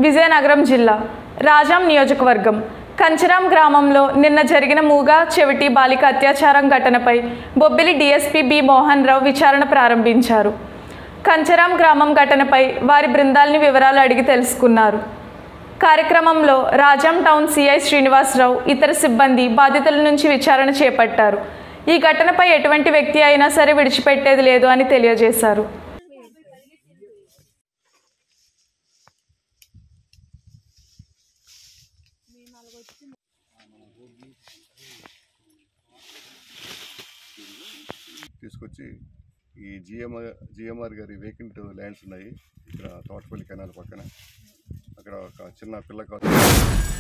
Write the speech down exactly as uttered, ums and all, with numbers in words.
విజయనగరం జిల్లా రాజాం నియోజకవర్గం కంచరాం గ్రామంలో నిన్న జరిగిన మూగ చెవిటి బాలిక అత్యాచారం ఘటనపై బొబ్బిలి డీఎస్పీ బి మోహన్ రావు విచారణ ప్రారంభించారు. కంచరాం గ్రామం ఘటనపై వారి బృందాల్ని వివరాలు అడిగి తెలుసుకున్నారు. కార్యక్రమంలో రాజాం టౌన్ సిఐ శ్రీనివాసరావు ఇతర సిబ్బంది బాధితుల నుంచి విచారణ చేపట్టారు. ఈ ఘటనపై ఎటువంటి వ్యక్తి అయినా సరే విడిచిపెట్టేది లేదు అని తెలియజేశారు. తీసుకొచ్చి ఈ జిఎంఆర్ జిఎంఆర్ గారి వేకెంట్ ల్యాండ్స్ ఉన్నాయి ఇక్కడ తోటపల్లి కెనాల్ పక్కన. అక్కడ ఒక చిన్న పిల్ల